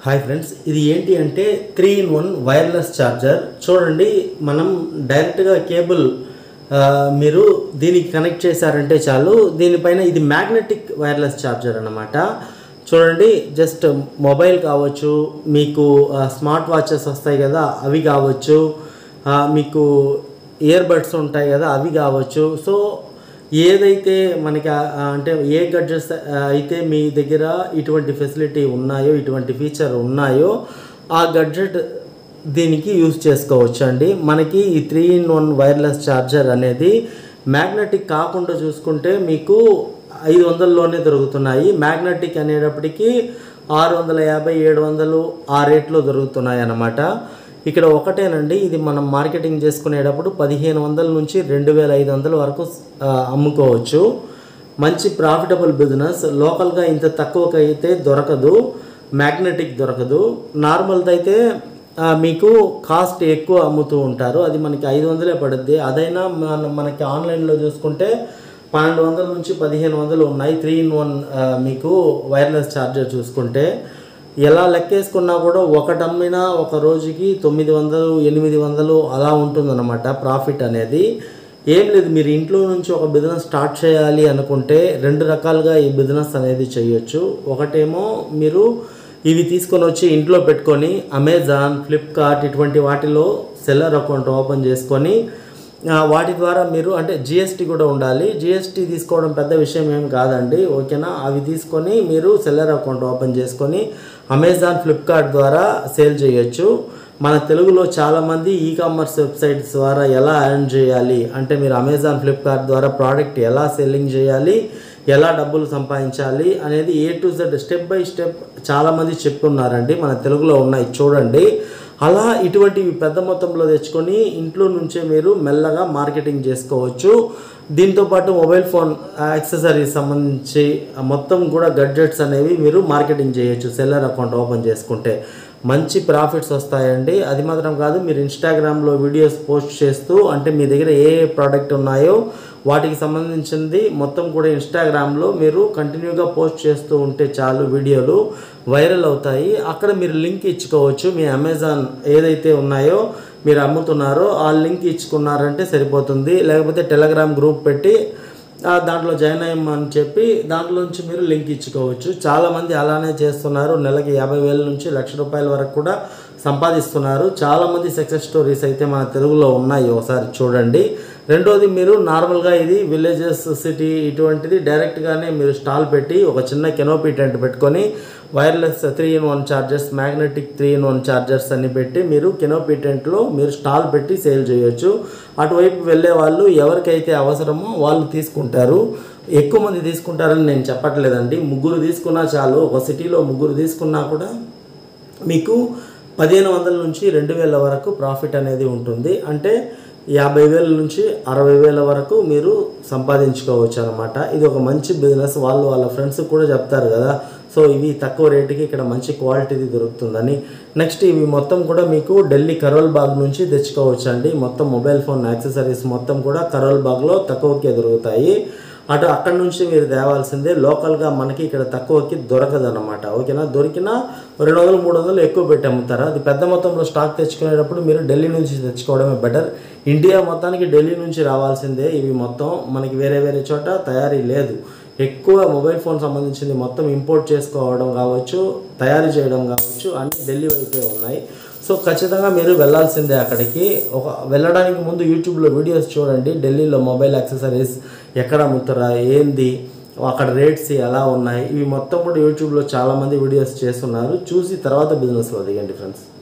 Hi friends, ఇది ఏంటి అంటే 3-in-1 వైర్లెస్ ఛార్జర్. చూడండి, మనం డైరెక్ట్గా కేబుల్ మీరు దీనికి కనెక్ట్ చేశారంటే చాలు. దీనిపైన ఇది మ్యాగ్నెటిక్ వైర్లెస్ ఛార్జర్ అన్నమాట. చూడండి, జస్ట్ మొబైల్ కావచ్చు, మీకు స్మార్ట్ వాచెస్ వస్తాయి కదా అవి కావచ్చు, మీకు ఇయర్ బడ్స్ ఉంటాయి కదా అవి కావచ్చు. సో ఏదైతే మనకి అంటే ఏ గడ్జెట్స్ అయితే మీ దగ్గర ఇటువంటి ఫెసిలిటీ ఉన్నాయో, ఇటువంటి ఫీచర్ ఉన్నాయో ఆ గడ్జెట్ దీనికి యూజ్ చేసుకోవచ్చు అండి. మనకి ఈ 3-in-1 వైర్లెస్ ఛార్జర్ అనేది మ్యాగ్నెటిక్ కాకుండా చూసుకుంటే మీకు 500లోనే దొరుకుతున్నాయి. మ్యాగ్నెటిక్ అనేటప్పటికీ 650, 700 ఆ రేట్లో దొరుకుతున్నాయి అన్నమాట. ఇక్కడ ఒకటేనండి, ఇది మనం మార్కెటింగ్ చేసుకునేటప్పుడు 1500 నుంచి 2500 వరకు అమ్ముకోవచ్చు. మంచి ప్రాఫిటబుల్ బిజినెస్. లోకల్గా ఇంత తక్కువకి అయితే దొరకదు, మ్యాగ్నెటిక్ దొరకదు. నార్మల్ది అయితే మీకు కాస్ట్ ఎక్కువ అమ్ముతూ ఉంటారు, అది మనకి 500 పడుద్ది. అదైనా మనకి ఆన్లైన్లో చూసుకుంటే 1200 నుంచి 1500 ఉన్నాయి 3-in-1 మీకు వైర్లెస్ ఛార్జర్ చూసుకుంటే. ఎలా లెక్కేసుకున్నా కూడా ఒకటి అమ్మినా ఒక రోజుకి 900, 800 అలా ఉంటుందన్నమాట ప్రాఫిట్ అనేది. ఏం లేదు, మీరు ఇంట్లో నుంచి ఒక బిజినెస్ స్టార్ట్ చేయాలి అనుకుంటే 2 రకాలుగా ఈ బిజినెస్ అనేది చేయొచ్చు. ఒకటేమో మీరు ఇవి తీసుకొని వచ్చి ఇంట్లో పెట్టుకొని అమెజాన్, ఫ్లిప్కార్ట్ ఇటువంటి వాటిలో సెల్లర్ అకౌంట్ ఓపెన్ చేసుకొని వాటి ద్వారా మీరు అంటే జిఎస్టీ కూడా ఉండాలి. జిఎస్టీ తీసుకోవడం పెద్ద విషయం ఏం కాదండి, ఓకేనా. అవి తీసుకొని మీరు సెల్లర్ అకౌంట్ ఓపెన్ చేసుకొని అమెజాన్, ఫ్లిప్కార్ట్ ద్వారా సేల్ చేయొచ్చు. మన తెలుగులో చాలామంది ఈ కామర్స్ వెబ్సైట్స్ ద్వారా ఎలా ఎర్న్ చేయాలి అంటే మీరు అమెజాన్, ఫ్లిప్కార్ట్ ద్వారా ప్రోడక్ట్ ఎలా సెల్లింగ్ చేయాలి, ఎలా డబ్బులు సంపాదించాలి అనేది A to Z step by step చాలామంది చెప్తున్నారండి. మన తెలుగులో ఉన్నాయి, చూడండి. అలా ఇటువంటివి పెద్ద మొత్తంలో తెచ్చుకొని ఇంట్లో నుంచే మీరు మెల్లగా మార్కెటింగ్ చేసుకోవచ్చు. దీంతోపాటు మొబైల్ ఫోన్ యాక్సెసరీస్ సంబంధించి మొత్తం కూడా గడ్జెట్స్ అనేవి మీరు మార్కెటింగ్ చేయొచ్చు సెల్లర్ అకౌంట్ ఓపెన్ చేసుకుంటే. మంచి ప్రాఫిట్స్ వస్తాయండి. అది మాత్రం కాదు, మీరు ఇన్స్టాగ్రామ్లో వీడియోస్ పోస్ట్ చేస్తూ అంటే మీ దగ్గర ఏ ప్రోడక్ట్ ఉన్నాయో వాటికి సంబంధించింది మొత్తం కూడా ఇన్స్టాగ్రామ్లో మీరు కంటిన్యూగా పోస్ట్ చేస్తూ ఉంటే చాలు, వీడియోలు వైరల్ అవుతాయి. అక్కడ మీరు లింక్ ఇచ్చుకోవచ్చు. మీ అమెజాన్ ఏదైతే ఉన్నాయో మీరు అమ్ముతున్నారో ఆ లింక్ ఇచ్చుకున్నారంటే సరిపోతుంది. లేకపోతే టెలిగ్రామ్ గ్రూప్ పెట్టి దాంట్లో జాయిన్ అయ్యమని చెప్పి దాంట్లో నుంచి మీరు లింక్ ఇచ్చుకోవచ్చు. చాలామంది అలానే చేస్తున్నారు. నెలకి 50,000 నుంచి ₹1,00,000 వరకు కూడా సంపాదిస్తున్నారు. చాలామంది సక్సెస్ స్టోరీస్ అయితే మన తెలుగులో ఉన్నాయి, ఒకసారి చూడండి. రెండోది, మీరు నార్మల్గా ఇది విలేజెస్, సిటీ ఇటువంటిది డైరెక్ట్గానే మీరు స్టాల్ పెట్టి ఒక చిన్న కెనోపీ టెంట్ పెట్టుకొని wireless 3-in-1 chargers, magnetic 3-in-1 chargers అని పెట్టి మీరు కెనోపీ టెంట్లో మీరు స్టాల్ పెట్టి సేల్ చేయొచ్చు. అటువైపు వెళ్ళే వాళ్ళు ఎవరికైతే అవసరమో వాళ్ళు తీసుకుంటారు. ఎక్కువ మంది తీసుకుంటారని నేను చెప్పట్లేదండి, 3 తీసుకున్నా చాలు. ఒక సిటీలో 3 తీసుకున్నా కూడా మీకు 1500 నుంచి 2000 వరకు ప్రాఫిట్ అనేది ఉంటుంది. అంటే 50,000 నుంచి 60,000 వరకు మీరు సంపాదించుకోవచ్చు అనమాట. ఇది ఒక మంచి బిజినెస్. వాళ్ళ ఫ్రెండ్స్ కూడా చెప్తారు కదా, సో ఇవి తక్కువ రేటుకి ఇక్కడ మంచి క్వాలిటీది దొరుకుతుందని. నెక్స్ట్ ఇవి మొత్తం కూడా మీకు ఢిల్లీ కరోల్ బాగ్ నుంచి తెచ్చుకోవచ్చు అండి. మొత్తం మొబైల్ ఫోన్ యాక్సెసరీస్ మొత్తం కూడా కరోల్ బాగ్లో తక్కువకే దొరుకుతాయి. అక్కడ నుంచి మీరు తేవాల్సిందే. లోకల్గా మనకి ఇక్కడ తక్కువకి దొరకదు అనమాట, ఓకేనా. దొరికినా 200, 300 ఎక్కువ పెట్టి అమ్ముతారు. అది పెద్ద మొత్తంలో స్టాక్ తెచ్చుకునేటప్పుడు మీరు ఢిల్లీ నుంచి తెచ్చుకోవడమే బెటర్. ఇండియా మొత్తానికి ఢిల్లీ నుంచి రావాల్సిందే. ఇవి మొత్తం మనకి వేరే చోట తయారీ లేదు. ఎక్కువ మొబైల్ ఫోన్ సంబంధించింది మొత్తం ఇంపోర్ట్ చేసుకోవడం కావచ్చు, తయారు చేయడం కావచ్చు అన్నీ ఢిల్లీ వైపే ఉన్నాయి. సో ఖచ్చితంగా మీరు వెళ్ళాల్సిందే అక్కడికి. వెళ్ళడానికి ముందు యూట్యూబ్లో వీడియోస్ చూడండి. ఢిల్లీలో మొబైల్ యాక్సెసరీస్ ఎక్కడ అమ్ముతారా, ఏంది, అక్కడ రేట్స్ ఎలా ఉన్నాయి, ఇవి మొత్తం కూడా యూట్యూబ్లో చాలామంది వీడియోస్ చేస్తున్నారు. చూసి తర్వాత బిజినెస్లో దిగండి ఫ్రెండ్స్.